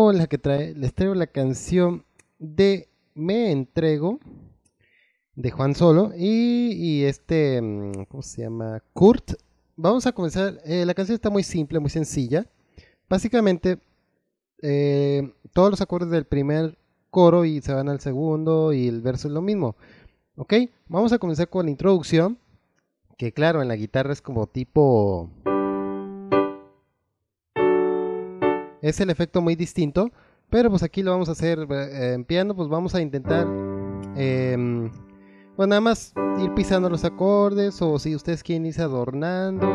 les traigo la canción de Me Entrego de Juan Solo y ¿cómo se llama? Kurt. Vamos a comenzar. La canción está muy simple, muy sencilla. Básicamente, todos los acordes del primer coro y se van al segundo y el verso es lo mismo. Ok, vamos a comenzar con la introducción, que claro, en la guitarra es como tipo... Es el efecto muy distinto, pero pues aquí lo vamos a hacer en piano, pues vamos a intentar, pues nada más ir pisando los acordes, o si ustedes quieren irse adornando.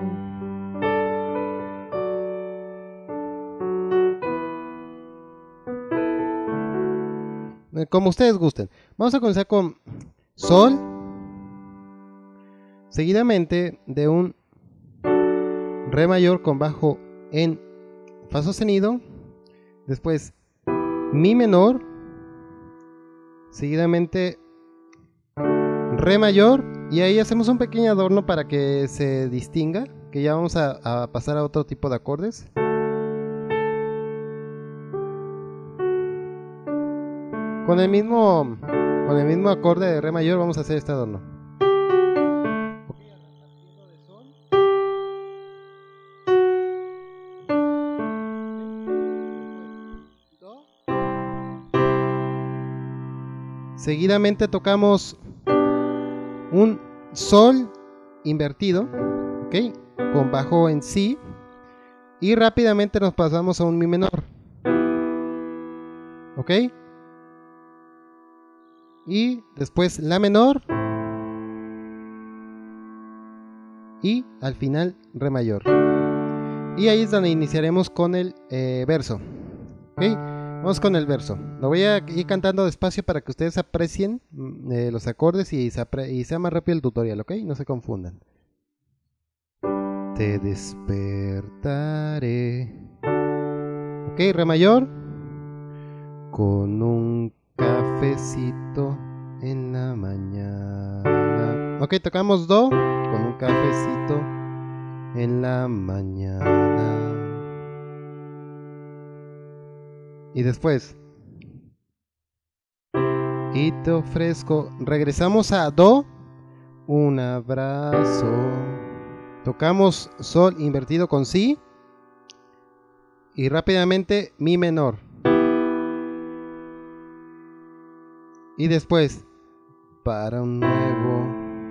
Como ustedes gusten. Vamos a comenzar con Sol, seguidamente de un Re mayor con bajo en Fa sostenido, después Mi menor, seguidamente Re mayor, y ahí hacemos un pequeño adorno para que se distinga, que ya vamos a pasar a otro tipo de acordes. Con el mismo acorde de Re mayor vamos a hacer este adorno. Seguidamente tocamos un Sol invertido, ¿ok? Con bajo en Si, y rápidamente nos pasamos a un Mi menor, ¿ok? Y después La menor, y al final Re mayor. Y ahí es donde iniciaremos con el verso, ¿ok? Vamos con el verso. Lo voy a ir cantando despacio para que ustedes aprecien los acordes y sea más rápido el tutorial, ¿ok? No se confundan. Te despertaré. Ok, Re mayor. Con un cafecito en la mañana. Ok, tocamos Do. Con un cafecito en la mañana. Y después, y te ofrezco, regresamos a Do, un abrazo. Tocamos Sol invertido con Si, y rápidamente Mi menor. Y después, para un nuevo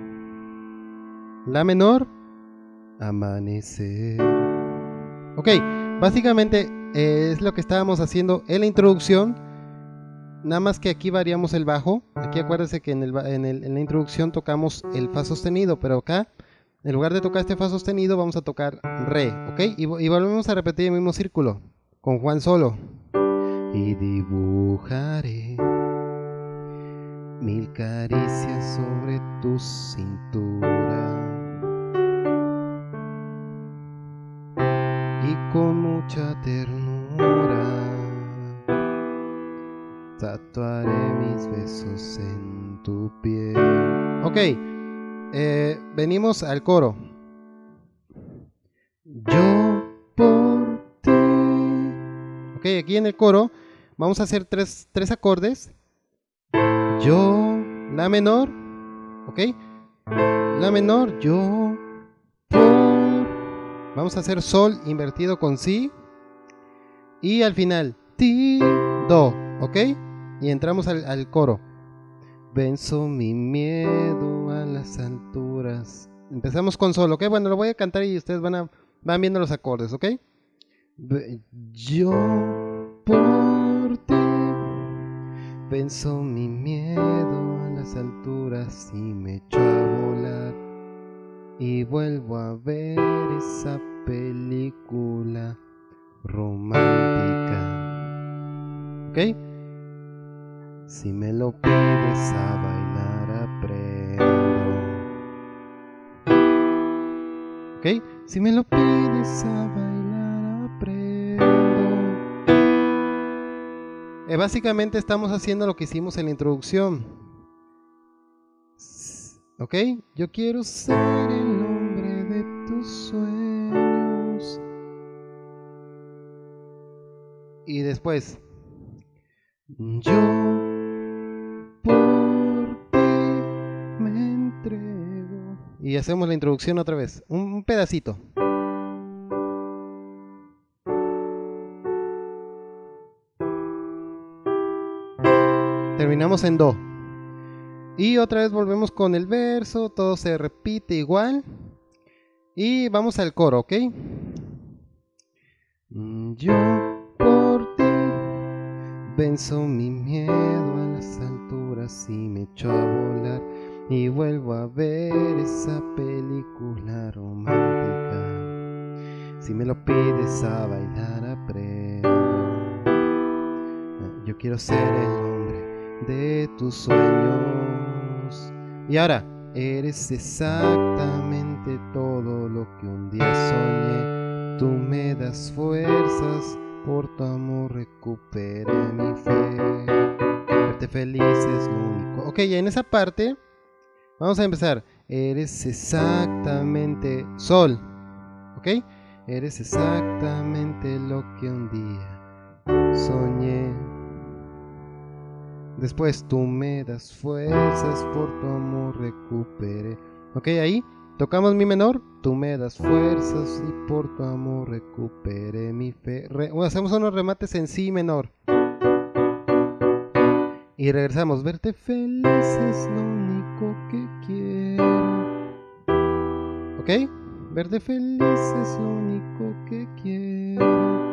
La menor, amanecer. Ok, básicamente es lo que estábamos haciendo en la introducción. Nada más que aquí variamos el bajo. Aquí acuérdense que en la introducción tocamos el Fa sostenido, pero acá, en lugar de tocar este Fa sostenido, vamos a tocar Re, ¿ok? Y volvemos a repetir el mismo círculo con Juan Solo. Y dibujaré 1000 caricias sobre tu cintura, y con mucha ternura tatuaré mis besos en tu piel. Ok, venimos al coro. Yo por ti. Ok, aquí en el coro vamos a hacer tres acordes. Yo, La menor, ok, La menor, yo por. Vamos a hacer Sol invertido con Si, y al final Ti, Do, ok, y entramos al coro. Venzo mi miedo a las alturas. Empezamos con Sol, ok, bueno, lo voy a cantar y ustedes van viendo los acordes, ok. Yo por ti venzo mi miedo a las alturas y me echo a volar, y vuelvo a ver esa película romántica. ¿Ok? Si me lo pides a bailar aprendo. ¿Ok? Si me lo pides a bailar aprendo. Básicamente estamos haciendo lo que hicimos en la introducción. ¿Ok? Yo quiero ser el hombre de tus sueños. Y después, yo por ti me entrego. Y hacemos la introducción otra vez, un pedacito. Terminamos en do. Y otra vez volvemos con el verso, todo se repite igual. Y vamos al coro, ¿ok? Yo por ti venzo mi miedo a las alturas y me echo a volar. Y vuelvo a ver esa película romántica. Si me lo pides a bailar aprendo. Yo quiero ser el hombre de tus sueños. Y ahora, eres exactamente todo lo que un día soñé. Tú me das fuerzas, por tu amor recuperé mi fe. Verte feliz es lo único. Ok, ya en esa parte vamos a empezar. Eres exactamente sol. Ok, eres exactamente lo que un día soñé. Después tú me das fuerzas, por tu amor recuperé. Ok, ahí tocamos mi menor. Tú me das fuerzas y por tu amor recuperé mi fe. Hacemos unos remates en si menor. Y regresamos. Verte feliz es lo único que quiero. Ok, verte feliz es lo único que quiero.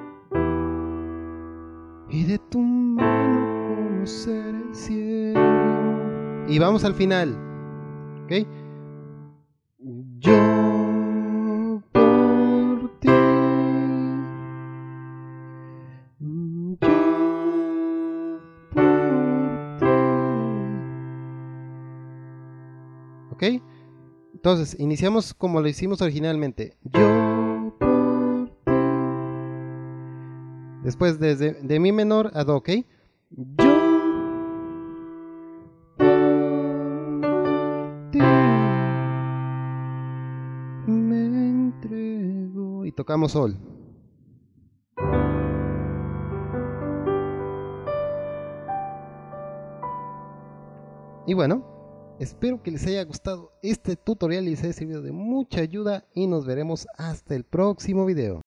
Y de tu mano conocer el cielo. Y vamos al final. ¿Ok? Yo por ti. Yo por ti. ¿Ok? Entonces, iniciamos como lo hicimos originalmente. Yo por ti. Después de mi menor a do, ¿ok? Yo por ti me entrego. Y tocamos sol. Y bueno, espero que les haya gustado este tutorial y les haya servido de mucha ayuda. Y nos veremos hasta el próximo video.